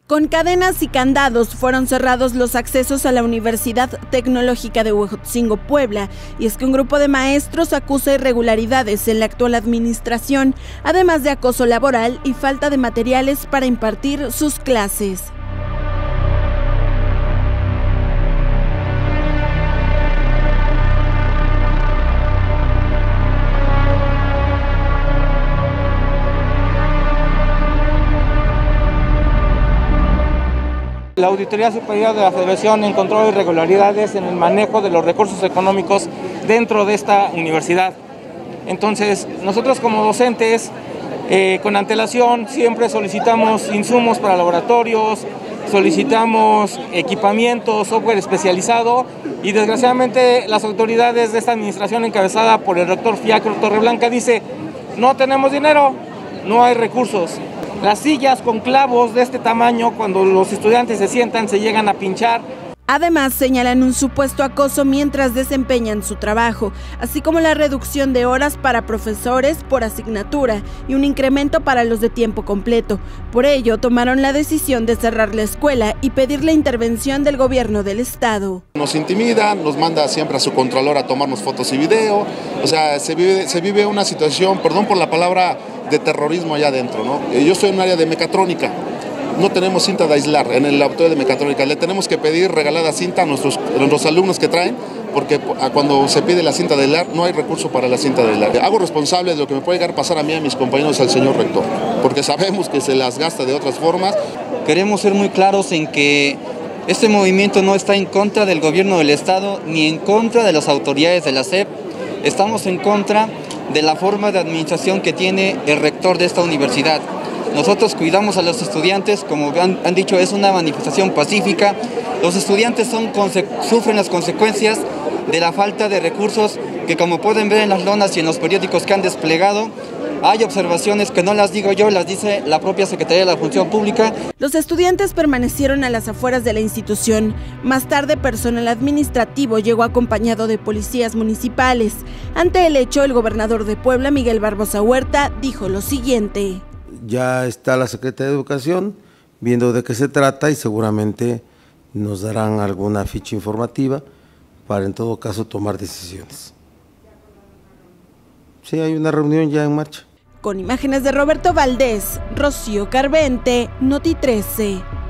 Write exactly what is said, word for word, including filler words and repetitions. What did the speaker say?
Con cadenas y candados fueron cerrados los accesos a la Universidad Tecnológica de Huejotzingo, Puebla, y es que un grupo de maestros acusa irregularidades en la actual administración, además de acoso laboral y falta de materiales para impartir sus clases. La Auditoría Superior de la Federación encontró irregularidades en el manejo de los recursos económicos dentro de esta universidad. Entonces, nosotros como docentes, eh, con antelación, siempre solicitamos insumos para laboratorios, solicitamos equipamiento, software especializado, y desgraciadamente las autoridades de esta administración encabezada por el rector Fiacro Torreblanca dice: no tenemos dinero, no hay recursos. Las sillas con clavos de este tamaño, cuando los estudiantes se sientan, se llegan a pinchar. Además, señalan un supuesto acoso mientras desempeñan su trabajo, así como la reducción de horas para profesores por asignatura y un incremento para los de tiempo completo. Por ello, tomaron la decisión de cerrar la escuela y pedir la intervención del gobierno del estado. Nos intimidan, nos manda siempre a su controlador a tomarnos fotos y video. O sea, se vive, se vive una situación, perdón por la palabra, de terrorismo allá adentro, ¿no? Yo estoy en un área de mecatrónica. No tenemos cinta de aislar en el laboratorio de mecatrónica. Le tenemos que pedir regalada cinta a nuestros, a nuestros alumnos que traen, porque cuando se pide la cinta de aislar no hay recurso para la cinta de aislar. Hago responsable de lo que me puede llegar a pasar a mí y a mis compañeros al señor rector, porque sabemos que se las gasta de otras formas. Queremos ser muy claros en que este movimiento no está en contra del gobierno del estado ni en contra de las autoridades de la S E P. Estamos en contra de la forma de administración que tiene el rector de esta universidad. Nosotros cuidamos a los estudiantes, como han, han dicho, es una manifestación pacífica. Los estudiantes son, sufren las consecuencias de la falta de recursos que, como pueden ver en las lonas y en los periódicos que han desplegado, hay observaciones que no las digo yo, las dice la propia Secretaría de la Función Pública. Los estudiantes permanecieron a las afueras de la institución. Más tarde, personal administrativo llegó acompañado de policías municipales. Ante el hecho, el gobernador de Puebla, Miguel Barbosa Huerta, dijo lo siguiente: ya está la Secretaría de Educación viendo de qué se trata y seguramente nos darán alguna ficha informativa para en todo caso tomar decisiones. Sí, hay una reunión ya en marcha. Con imágenes de Roberto Valdés, Rocío Carvente, Noti trece.